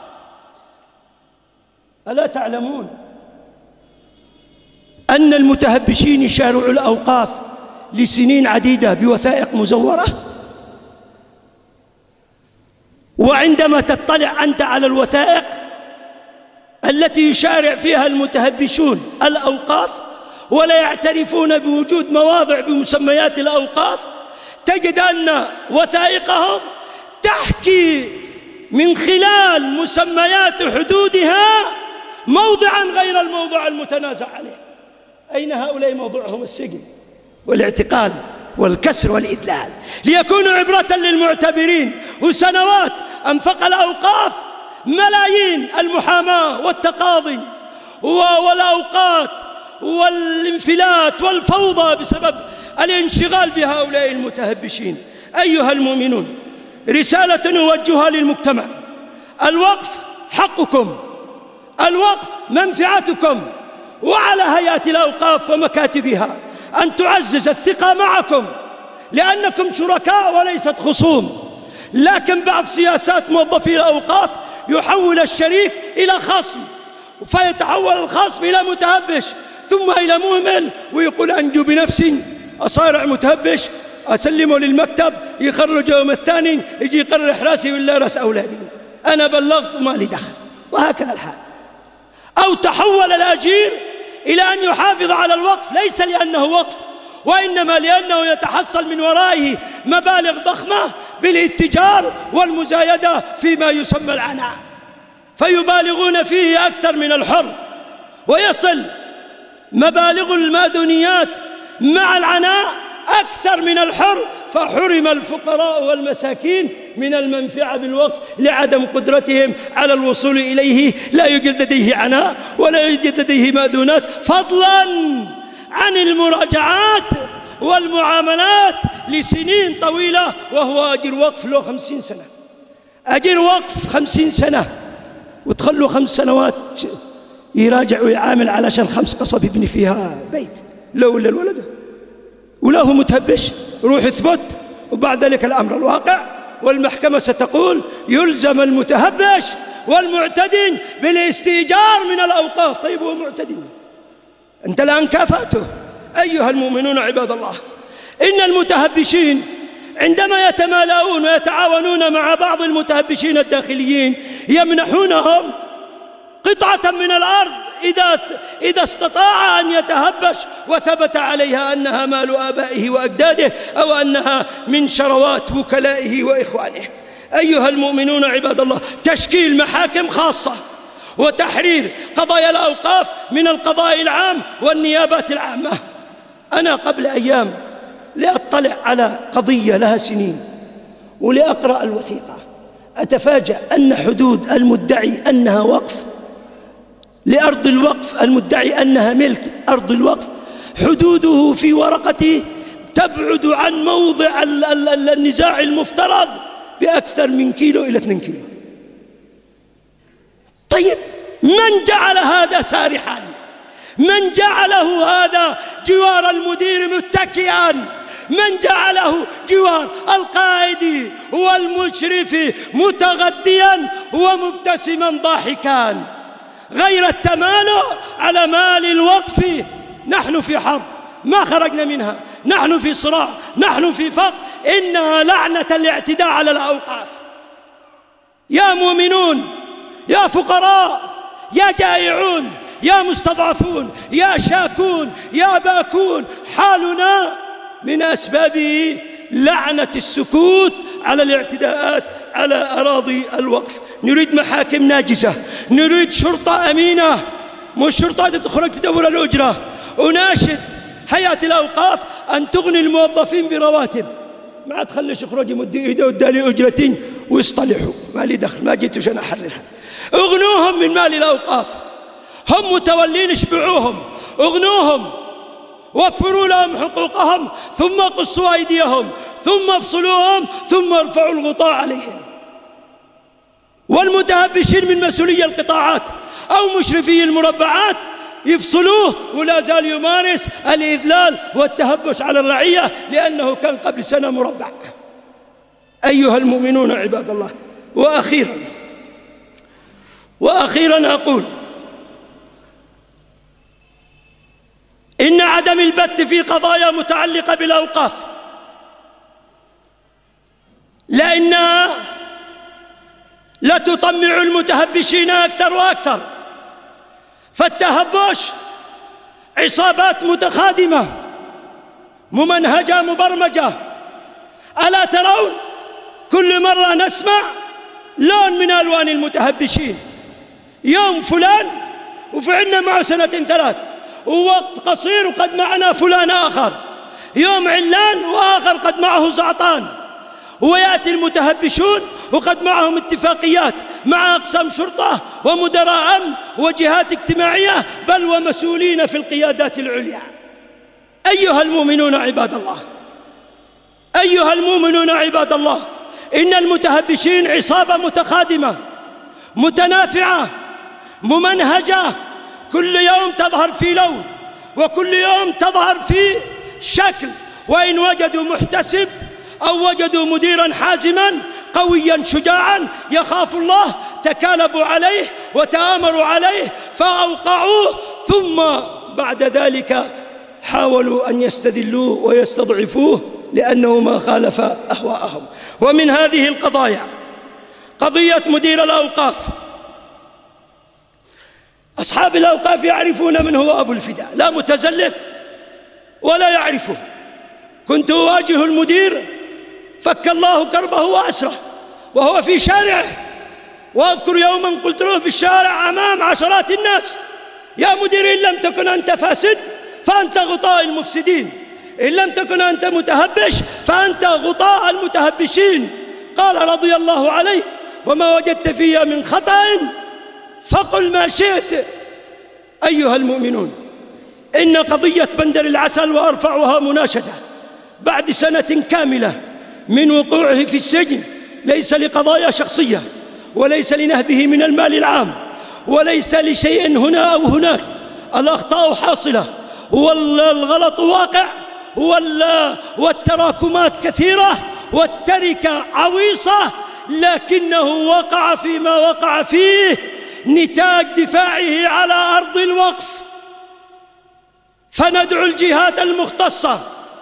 ألا تعلمون أن المتهبشين يشارعوا الأوقاف لسنين عديدة بوثائق مزورة؟ وعندما تطلع أنت على الوثائق التي يشارع فيها المتهبشون الأوقاف ولا يعترفون بوجود مواضع بمسميات الأوقاف، تجد أن وثائقهم تحكي من خلال مسميات حدودها موضعا غير الموضوع المتنازع عليه. أين هؤلاء؟ موضوعهم السجن والاعتقال والكسر والإذلال، ليكونوا عبرة للمعتبرين. وسنوات أنفق الأوقاف ملايين المحاماة والتقاضي والأوقات والانفلات والفوضى بسبب الانشغال بهؤلاء المتهبشين. أيها المؤمنون، رسالة نوجهها للمجتمع: الوقف حقكم، الوقف منفعتكم، وعلى هيئة الأوقاف ومكاتبها أن تعزز الثقة معكم، لأنكم شركاء وليست خصوم. لكن بعض سياسات موظفي الأوقاف يحول الشريك إلى خصم، فيتحول الخصم إلى متهبش ثم إلى مهمل، ويقول أنجو بنفسي، أصارع متهبش، أسلمه للمكتب، يخرج يوم الثاني يجي يقرر راسي ولا رأس أولادي، أنا بلغت وما لي دخل، وهكذا الحال. أو تحول الأجير إلى أن يحافظ على الوقف ليس لأنه وقف، وإنما لأنه يتحصل من ورائه مبالغ ضخمة بالاتجار والمزايدة فيما يسمى العناء، فيبالغون فيه أكثر من الحر، ويصل مبالغ المادونيات مع العناء أكثر من الحر، فحرم الفقراء والمساكين من المنفعة بالوقف لعدم قدرتهم على الوصول إليه. لا يوجد لديه عناء ولا يوجد لديه مادونات، فضلا عن المراجعات والمعاملات لسنين طويلة، وهو أجر وقف له خمسين سنة، أجر وقف خمسين سنة، وتخلوا خمس سنوات يراجع ويعامل علشان خمس قصب يبني فيها بيت، لا ولا الولد ولا هو متهبش، روح اثبت، وبعد ذلك الأمر الواقع، والمحكمة ستقول يلزم المتهبش والمعتدي بالاستئجار من الأوقاف. طيب هو معتدي، أنت الآن كافأته. أيها المؤمنون عباد الله، إن المتهبشين عندما يتمالؤون ويتعاونون مع بعض المتهبشين الداخليين يمنحونهم قطعة من الأرض إذا إذا استطاع أن يتهبش وثبت عليها أنها مال آبائه وأجداده، أو أنها من شروات وكلائه وإخوانه. أيها المؤمنون عباد الله، تشكيل محاكم خاصة وتحرير قضايا الأوقاف من القضاء العام والنيابات العامة. أنا قبل أيام لأطلع على قضية لها سنين ولأقرأ الوثيقة، أتفاجأ أن حدود المدعي أنها وقف لأرض الوقف، المدعي أنها ملك أرض الوقف، حدوده في ورقته تبعد عن موضع النزاع المفترض بأكثر من كيلو إلى اثنين كيلو. طيب من جعل هذا سارحا؟ من جعله هذا جوار المدير متكئا؟ من جعله جوار القائد والمشرف متغديا ومبتسما ضاحكا؟ غير التمالؤ على مال الوقف. نحن في حرب ما خرجنا منها، نحن في صراع، نحن في فقر، إنها لعنة الاعتداء على الأوقاف. يا مؤمنون، يا فقراء، يا جائعون، يا مستضعفون، يا شاكون، يا باكون، حالنا من أسبابه لعنة السكوت على الاعتداءات على أراضي الوقف. نريد محاكم ناجزة، نريد شرطة أمينة، مش شرطة تخرج تدور الأجرة. أناشد هيئة الأوقاف أن تغني الموظفين برواتب، ما تخليش يخرج يمد إيده وادالي أجرتين ويصطلحوا، ما لي دخل، ما جيت عشان أحررها. اغنوهم من مال الأوقاف، هم متولين، اشبعوهم، اغنوهم، وفروا لهم حقوقهم، ثم قصوا أيديهم، ثم افصلوهم، ثم ارفعوا الغطاء عليهم. والمتهبشين من مسؤولي القطاعات أو مشرفي المربعات يفصلوه، ولا زال يمارس الإذلال والتهبش على الرعية لأنه كان قبل سنة مربع. أيها المؤمنون عباد الله، وأخيرا وأخيرا أقول إن عدم البت في قضايا متعلقة بالأوقاف لأنها لا تطمع المتهبشين أكثر وأكثر. فالتهبش عصابات متخادمة ممنهجة مبرمجة. ألا ترون كل مرة نسمع لون من ألوان المتهبشين؟ يوم فلان وفعلنا معه سنتين ثلاث، ووقت قصير وقد معنا فلان آخر، يوم علان وآخر قد معه زعطان. ويأتي المتهبشون وقد معهم اتفاقيات مع أقسام شرطة ومدراء أمن وجهات اجتماعية، بل ومسؤولين في القيادات العليا. أيها المؤمنون عباد الله، أيها المؤمنون عباد الله، إن المتهبشين عصابة متخادمة متنافعة ممنهجة، كل يوم تظهر في لون وكل يوم تظهر في شكل. وإن وجدوا محتسب أو وجدوا مديرا حازما قويا شجاعا يخاف الله تكالبوا عليه وتآمروا عليه فأوقعوه، ثم بعد ذلك حاولوا أن يستذلوه ويستضعفوه لأنه ما خالف أهواءهم. ومن هذه القضايا قضية مدير الأوقاف. أصحاب الأوقاف يعرفون من هو أبو الفداء، لا متزلف ولا يعرفه. كنت أواجه المدير فك الله كربه وأسره وهو في شارعه، وأذكر يوما قلت له في الشارع أمام عشرات الناس: يا مدير، إن لم تكن أنت فاسد فأنت غطاء المفسدين، إن لم تكن أنت متهبش فأنت غطاء المتهبشين. قال رضي الله عليه: وما وجدت في من خطأ فقل ما شئت. أيها المؤمنون، إن قضية بندر العسل وأرفعها مناشدة بعد سنة كاملة من وقوعه في السجن ليس لقضايا شخصية، وليس لنهبه من المال العام، وليس لشيء هنا أو هناك. الأخطاء حاصلة والغلط واقع والتراكمات كثيرة والتركة عويصة، لكنه وقع فيما وقع فيه نتاج دفاعه على أرض الوقف. فندعو الجهات المختصة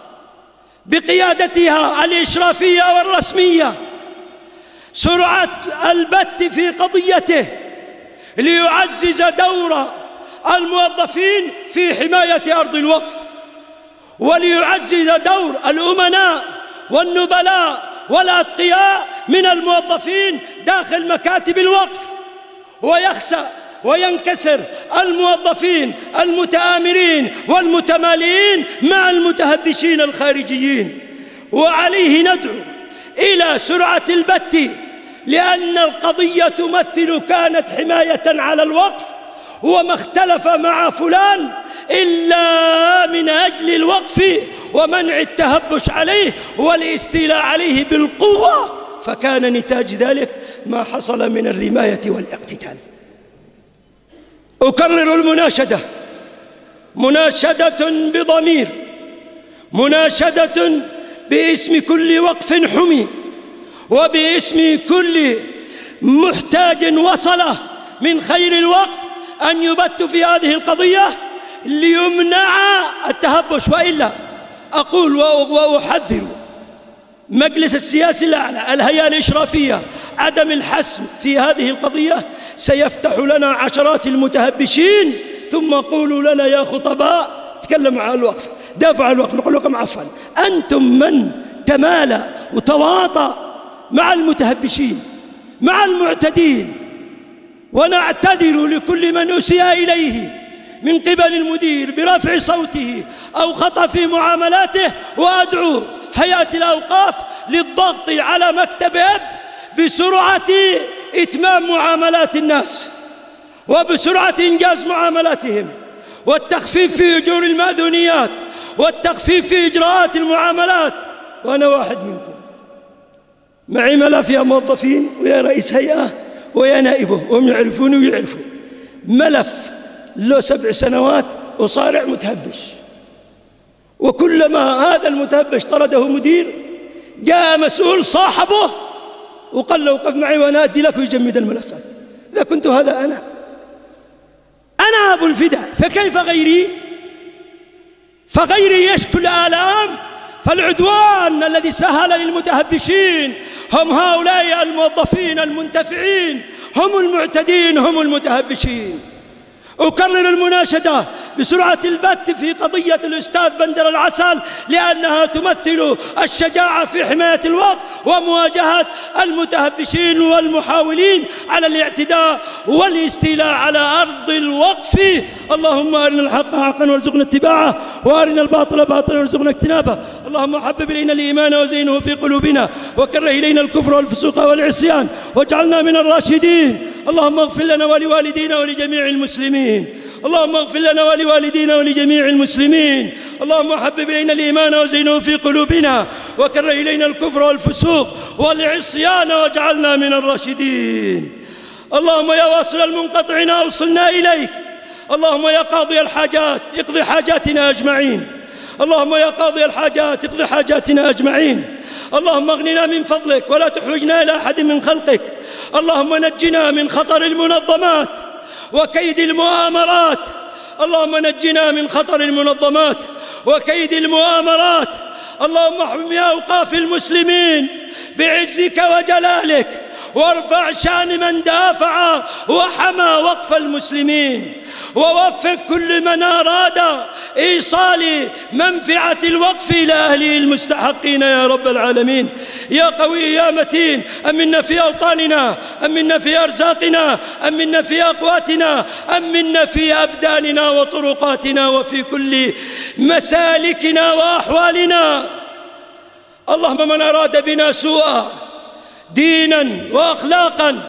بقيادتها الإشرافية والرسمية سرعة البت في قضيته ليعزز دور الموظفين في حماية أرض الوقف، وليعزز دور الأمناء والنبلاء والأتقياء من الموظفين داخل مكاتب الوقف، ويخسأ وينكسر الموظفين المتآمرين والمتمالئين مع المتهبشين الخارجيين. وعليه ندعو إلى سرعة البت، لأن القضية تمثل كانت حماية على الوقف، وما اختلف مع فلان إلا من أجل الوقف ومنع التهبش عليه والاستيلاء عليه بالقوة، فكان نتاج ذلك ما حصل من الرماية والاقتتال. أكرر المناشدة، مناشدة بضمير، مناشدة باسم كل وقف حمي، وباسم كل محتاج وصله من خير الوقف، أن يبت في هذه القضية ليمنع التهبش. وإلا أقول وأحذر مجلس السياسي الأعلى، الهيئة الإشرافية، عدم الحسم في هذه القضية سيفتح لنا عشرات المتهبشين، ثم قولوا لنا يا خطباء تكلموا عن الوقف، دافعوا عن الوقف، نقول لكم عفوا، أنتم من تمالأ وتواطأ مع المتهبشين مع المعتدين. ونعتذر لكل من أسيء إليه من قبل المدير برفع صوته أو خطأ في معاملاته، وأدعو هيئة الأوقاف للضغط على مكتب أب بسرعة إتمام معاملات الناس وبسرعة إنجاز معاملاتهم، والتخفيف في أجور المأذونيات، والتخفيف في إجراءات المعاملات. وأنا واحد منكم، معي ملف يا موظفين ويا رئيس هيئة ويا نائبه، وهم يعرفوني ويعرفوا، ملف له سبع سنوات وصارع متهبش، وكلما هذا المتهبش طرده مدير جاء مسؤول صاحبه وقال له وقف معي وأنا أدي لك ويجمد الملفات. لا كنت هذا أنا أنا أبو الفداء، فكيف غيري؟ فغيري يشكو الآلام. فالعدوان الذي سهل للمتهبشين هم هؤلاء الموظفين المنتفعين، هم المعتدين، هم المتهبشين. أكرر المناشدة بسرعة البت في قضية الأستاذ بندر العسل، لأنها تمثل الشجاعة في حماية الوقف ومواجهة المتهبشين والمحاولين على الاعتداء والاستيلاء على أرض الوقف. اللهم أرنا الحق حقا وارزقنا اتباعه، وأرنا الباطل باطلا وارزقنا اجتنابه. اللهم حبب إلينا الإيمان وزينه في قلوبنا، وكره إلينا الكفر والفسوق والعصيان، واجعلنا من الراشدين. اللهم اغفر لنا ولوالدينا ولجميع المسلمين. اللهم اغفر لنا ولوالدينا ولجميع المسلمين. اللهم حبب إلينا الإيمان وزينه في قلوبنا، وكره إلينا الكفر والفسوق والعصيان، واجعلنا من الراشدين. اللهم يا واصل المنقطعين أوصلنا إليك. اللهم يا قاضي الحاجات اقضي حاجاتنا أجمعين. اللهم يا قاضي الحاجات اقضي حاجاتنا أجمعين. اللهم اغننا من فضلك ولا تحوجنا إلى أحد من خلقك. اللهم نجنا من خطر المنظمات وكيد المؤامرات. اللهم نجنا من خطر المنظمات وكيد المؤامرات. اللهم احمي أوقاف المسلمين بعزك وجلالك، وارفع شان من دافع وحمى وقف المسلمين، ووفق كل من أراد إيصال منفعة الوقف إلى أهله المستحقين يا رب العالمين. يا قوي يا متين، أمنا في أوطاننا، أمنا في أرزاقنا، أمنا في أقواتنا، أمنا في أبداننا وطرقاتنا وفي كل مسالكنا وأحوالنا. اللهم من أراد بنا سوءا دينا وأخلاقا